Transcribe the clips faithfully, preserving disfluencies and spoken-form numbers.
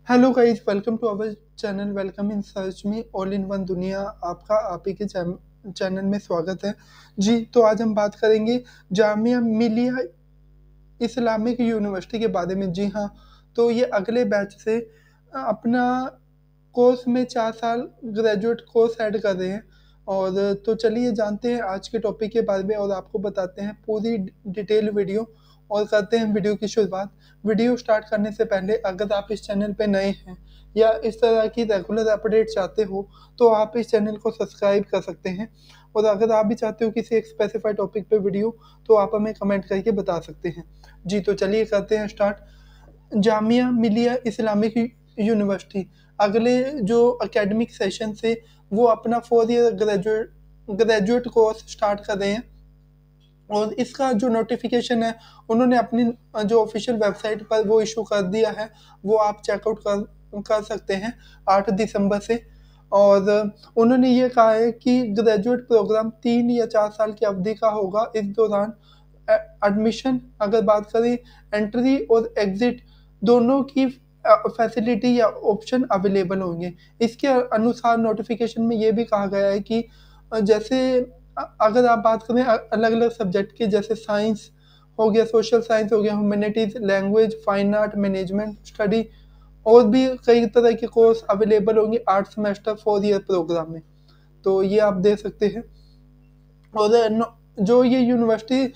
Hello guys, welcome to our channel. Welcome in search में all in one दुनिया। आपका आप ही के चैन- चैनल में स्वागत है जी। तो आज हम बात करेंगे जामिया मिलिया इस्लामिक यूनिवर्सिटी के बारे में। जी हाँ, तो ये अगले बैच से अपना कोर्स में चार साल ग्रेजुएट कोर्स ऐड कर रहे हैं। और तो चलिए जानते हैं आज के टॉपिक के बारे में और आपको बताते हैं पूरी डिटेल वीडियो और करते हैं वीडियो की शुरुआत। वीडियो स्टार्ट करने से पहले अगर आप इस चैनल पे नए हैं या इस तरह की रेगुलर अपडेट चाहते हो तो आप इस चैनल को सब्सक्राइब कर सकते हैं। और अगर आप भी चाहते हो किसी एक स्पेसिफाइड टॉपिक पे वीडियो तो आप हमें कमेंट करके बता सकते हैं जी। तो चलिए करते हैं start. Jamia Millia Islamic university अगले जो एकेडमिक सेशन से वो अपना four year graduate graduate course start कर रहे हैं। और इसका जो नोटिफिकेशन है उन्होंने अपनी जो ऑफिशियल वेबसाइट पर वो इशू कर दिया है, वो आप चेकआउट कर कर सकते हैं आठ दिसंबर से। और उन्होंने ये कहा है कि ग्रेजुएट प्रोग्राम तीन या चार साल की अवधि का होगा। इस दौरान एडमिशन अगर बात करें, एंट्री और एग्जिट दोनों की फैसिलिटी या ऑप्शन अवेलेबल होंगे। इसके अनुसार नोटिफिकेशन में ये भी कहा गया है कि जैसे अगर आप बात करें अलग अलग सब्जेक्ट की, जैसे साइंस हो गया, सोशल साइंस हो गया, humanities, language, fine art, management study और भी कई तरह के कोर्स अवेलेबल होंगे आठ सेमेस्टर फोर ईयर प्रोग्राम में। तो ये आप दे सकते हैं। और जो ये यूनिवर्सिटी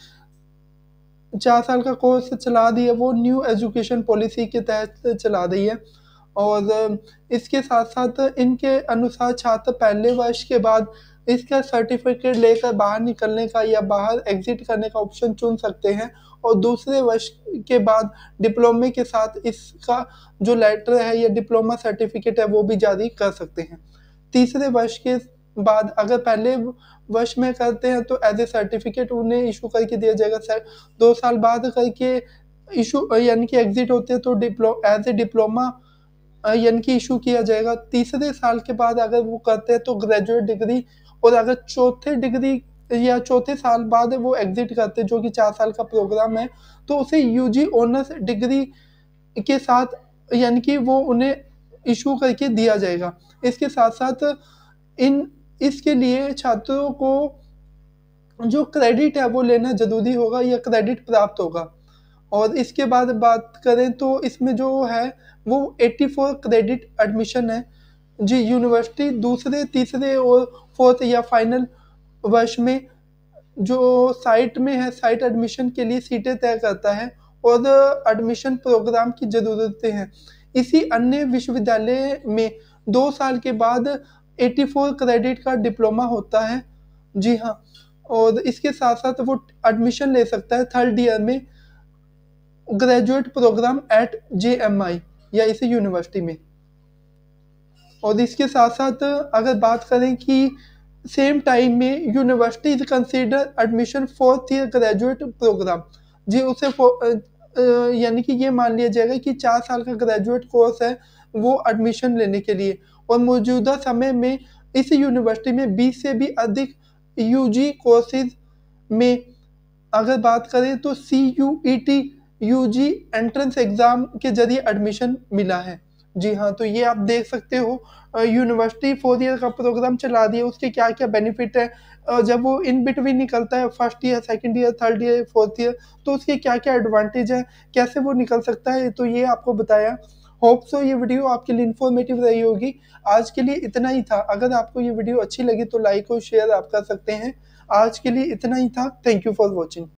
चार साल का कोर्स चला दी है वो न्यू एजुकेशन पॉलिसी के तहत चला रही है। और इसके साथ साथ इनके अनुसार छात्र पहले वर्ष के बाद इसका सर्टिफिकेट लेकर बाहर निकलने का या बाहर एग्जिट करने का ऑप्शन चुन सकते हैं। और दूसरे वर्ष के बाद डिप्लोमे के साथ इसका जो लेटर है या डिप्लोमा सर्टिफिकेट है वो भी जारी कर सकते हैं। तीसरे वर्ष के बाद अगर पहले वर्ष में करते हैं तो एज ए सर्टिफिकेट उन्हें इशू करके दिया जाएगा। दो साल बाद करके इशू यानी कि एग्जिट होते हैं तो डिप्लो एज ए डिप्लोमा यानी कि इशू किया जाएगा। तीसरे साल के बाद अगर वो करते हैं तो ग्रेजुएट डिग्री। और अगर चौथे डिग्री या चौथे साल बाद वो एग्जिट करते हैं जो कि चार साल का प्रोग्राम है तो उसे यूजी ऑनर्स डिग्री के साथ यानी कि वो उन्हें इशू करके दिया जाएगा। इसके साथ साथ इन इसके लिए छात्रों को जो क्रेडिट है वो लेना जरूरी होगा या क्रेडिट प्राप्त होगा। और इसके बाद बात करें तो इसमें जो है वो चौरासी क्रेडिट एडमिशन है जी। यूनिवर्सिटी दूसरे, तीसरे और फोर्थ या फाइनल वर्ष में जो साइट में है, साइट एडमिशन के लिए सीटें तय करता है और एडमिशन प्रोग्राम की ज़रूरतें हैं। इसी अन्य विश्वविद्यालय में दो साल के बाद चौरासी क्रेडिट का डिप्लोमा होता है। जी हाँ, और इसके साथ साथ वो एडमिशन ले सकता है थर्ड ईयर में graduate program at J M I या इसी यूनिवर्सिटी में। और इसके साथ साथ अगर बात करें कि सेम टाइम में university is consider admission fourth year graduate program जी। उसे यानी कि ये मान लिया जाएगा कि चार साल का ग्रेजुएट कोर्स है वो एडमिशन लेने के लिए। और मौजूदा समय में इस यूनिवर्सिटी में बीस से भी अधिक यूजी कोर्सेज में अगर बात करें तो C U E T UG entrance exam के जरिए एडमिशन मिला है। जी हाँ, तो ये आप देख सकते हो यूनिवर्सिटी फोर ईयर का प्रोग्राम चला दिया, उसके क्या क्या बेनिफिट है। जब वो इन बिटवीन निकलता है first year, second year, third year, fourth year, तो उसके क्या क्या एडवांटेज है, कैसे वो निकल सकता है, तो ये आपको बताया। होप सो ये वीडियो आपके लिए इन्फॉर्मेटिव रही होगी। आज के लिए इतना ही था। अगर आपको ये वीडियो अच्छी लगी तो लाइक और शेयर आप कर सकते हैं। आज के लिए इतना ही था। Thank you for watching.